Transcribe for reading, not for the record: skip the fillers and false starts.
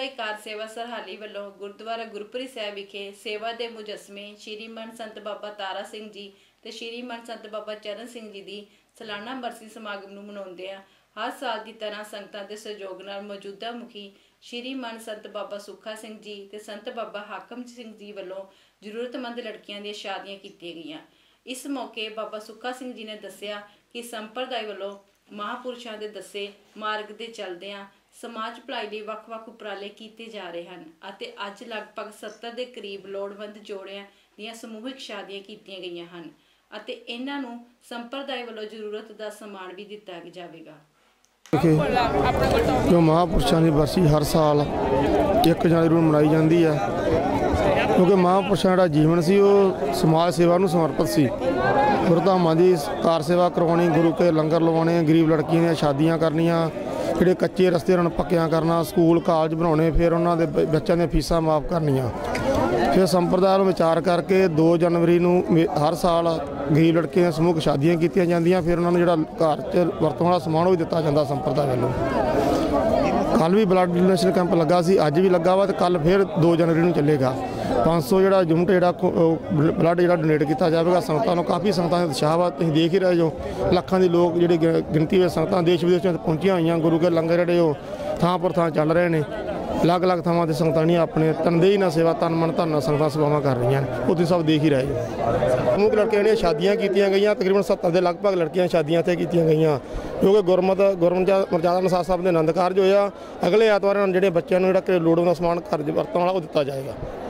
ਸ਼ੁਭਦਾਈ ਕਾਰ ਸੇਵਾ ਸਰਹਾਲੀ ਵੱਲੋਂ ਗੁਰਦੁਆਰਾ ਗੁਰਪੁਰੀ ਸਾਹਿਬ ਵਿਖੇ ਸੇਵਾ ਦੇ ਮੁਜੱਸਮੇ ਸ਼੍ਰੀਮਾਨ ਸੰਤ ਬਾਬਾ ਤਾਰਾ ਸਿੰਘ ਜੀ ਤੇ ਸ਼੍ਰੀਮਾਨ ਸੰਤ ਬਾਬਾ ਚਰਨ ਸਿੰਘ ਜੀ ਦੀ ਸਾਲਾਨਾ ਬਰਸੀ ਸਮਾਗਮ ਨੂੰ ਮਨਾਉਂਦਿਆਂ ਹਰ ਸਾਲ ਦੀ ਤਰ੍ਹਾਂ ਸੰਗਤਾਂ ਦੇ ਸਹਿਯੋਗ ਨਾਲ ਮੌਜੂਦਾ ਮੁਖੀ ਸ਼੍ਰੀਮਾਨ ਸੰਤ ਬਾਬਾ ਸੁੱਖਾ ਸਿੰਘ ਜੀ ਤੇ ਸੰਤ ਬਾਬਾ ਹਾਕਮ ਸਿੰਘ ਜੀ ਵੱਲੋਂ ਜ਼ਰੂਰਤਮੰਦ ਲੜਕੀਆਂ ਦੀਆਂ ਸ਼ਾਦੀਆਂ ਕੀਤੀਆਂ ਗਈਆਂ। ਇਸ ਮੌਕੇ ਬਾਬਾ ਸੁੱਖਾ ਸਿੰਘ ਜੀ ਨੇ ਦੱਸਿਆ ਕਿ ਸੰਪਰਦਾਇ ਵੱਲੋਂ ਮਹਾਂਪੁਰਸ਼ਾਂ ਦੇ ਦੱਸੇ ਮਾਰਗ ਦੇ ਚੱਲਦਿਆਂ समाज भलाई ਲਈ ਵੱਖ-ਵੱਖ ਉਪਰਾਲੇ ਕੀਤੇ ਜਾ ਰਹੇ ਹਨ ਅਤੇ ਅੱਜ ਲਗਭਗ 70 ਦੇ ਕਰੀਬ ਲੋੜਵੰਦ ਜੋੜਿਆਂ ਦੀਆਂ ਸਮੂਹਿਕ ਸ਼ਾਦੀਆਂ ਕੀਤੀਆਂ ਗਈਆਂ ਹਨ ਅਤੇ ਇਹਨਾਂ ਨੂੰ ਸੰਪਰਦਾਇ ਵੱਲੋਂ ਜ਼ਰੂਰਤ ਦਾ ਸਮਾਨ ਵੀ ਦਿੱਤਾ ਜਾਵੇਗਾ। जो महापुरुषों की बरसी हर साल 1 जनवरी ਨੂੰ ਮਨਾਈ ਜਾਂਦੀ ਹੈ क्योंकि महापुरुषों का जीवन सी वो समाज सेवा ਨੂੰ समर्पित सी। गुरुधामां की कार सेवा करवानी, गुरु के लंगर लवाने, गरीब लड़कियों दी शादियां करनियां, ਜਿਹੜੇ ਕੱਚੇ ਰਸਤੇ ਉਹਨਾਂ ਨੂੰ ਪੱਕਿਆਂ ਕਰਨਾ, ਸਕੂਲ ਕਾਲਜ ਬਣਾਉਣੇ, ਫਿਰ ਉਹਨਾਂ ਦੇ ਬੱਚਿਆਂ ਦੀਆਂ ਫੀਸਾਂ ਮਾਫ ਕਰਨੀਆਂ। ਫਿਰ ਸੰਪਰਦਾਇ ਨੂੰ ਵਿਚਾਰ ਕਰਕੇ 2 ਜਨਵਰੀ ਨੂੰ ਹਰ ਸਾਲ ਗਰੀਬ ਲੜਕੀਆਂ ਦੀਆਂ ਸਮੂਹਿਕ ਸ਼ਾਦੀਆਂ ਕੀਤੀਆਂ ਜਾਂਦੀਆਂ। ਫਿਰ ਉਹਨਾਂ ਨੂੰ ਜਿਹੜਾ ਘਰ 'ਚ ਵਰਤੋਂ ਵਾਲਾ ਸਮਾਨ ਉਹ ਵੀ ਦਿੱਤਾ ਜਾਂਦਾ ਸੰਪਰਦਾਇ ਵੱਲੋਂ। ਕੱਲ੍ਹ ਵੀ ਬਲੱਡ ਡੋਨੇਸ਼ਨ ਕੈਂਪ ਲੱਗਾ ਸੀ, ਅੱਜ ਵੀ ਲੱਗਾ ਵਾ, ਤੇ ਕੱਲ੍ਹ ਫਿਰ 2 ਜਨਵਰੀ ਨੂੰ ਚੱਲੇਗਾ। 500 ਜਿਹੜਾ ਯੂਨਿਟ ਜਿਹੜਾ ਬਲੱਡ ਜਿਹੜਾ ਡੋਨੇਟ ਕੀਤਾ ਜਾਵੇਗਾ ਸੰਗਤਾਂ ਨੂੰ। ਕਾਫੀ ਸੰਗਤਾਂ ਦਾ ਉਤਸ਼ਾਹ ਵਾ, ਤੁਸੀਂ ਦੇਖ ਹੀ ਰਹੇ ਜੋ ਲੱਖਾਂ ਦੇ ਲੋਕ ਜਿਹੜੇ ਗਿਣਤੀ ਵਿੱਚ ਸੰਗਤਾਂ ਦੇਸ਼ ਵਿਦੇਸ਼ਾਂ ਤੋਂ ਪਹੁੰਚੀਆਂ ਹੋਈਆਂ। ਗੁਰੂ ਕੇ ਲੰਗਰ ਜਿਹੜੇ ਉਹ ਥਾਂ ਪਰ ਥਾਂ ਚੱਲ ਰਹੇ ਨੇ। ਅਲੱਗ-ਅਲੱਗ ਥਾਵਾਂ 'ਤੇ ਸੰਗਤਾਂ ਨਹੀਂ ਆਪਣੇ ਤਨਦੇਹੀ ਨਾਲ ਸੇਵਾ ਤਨ ਮਨ ਧਨ ਨਾਲ ਸੰਗਤਾਂ ਸੇਵਾਵਾਂ ਕਰ ਰਹੀਆਂ ਨੇ, ਉਹ ਤੁਸੀਂ ਸਭ ਦੇਖ ਹੀ ਰਹੇ ਜੋ। ਸਮੂਹ ਲੜਕੀਆਂ ਦੀਆਂ ਸ਼ਾਦੀਆਂ ਕੀਤੀਆਂ ਗਈਆਂ, ਤਕਰੀਬਨ 70 ਦੇ ਲਗਭਗ ਲੜਕੀਆਂ ਸ਼ਾਦੀਆਂ 'ਤੇ ਕੀਤੀਆਂ ਗਈਆਂ, ਕਿਉਂਕਿ ਗੁਰਮਰਜ਼ਾਦਾ ਅਨੁਸਾਰ ਸਾਹਿਬ ਦੇ ਆਨੰਦ ਕਾਰਜ ਹੋਇਆ। ਅਗਲੇ ਐਤਵਾਰ ਜਿਹੜੇ ਬੱਚਿਆਂ ਨੂੰ ਜਿਹੜਾ ਲੋੜਵੰਦ ਸਮਾਨ ਘਰ ਵਰਤੋਂ ਵਾਲਾ ਉਹ ਦਿੱਤਾ ਜਾਏਗਾ।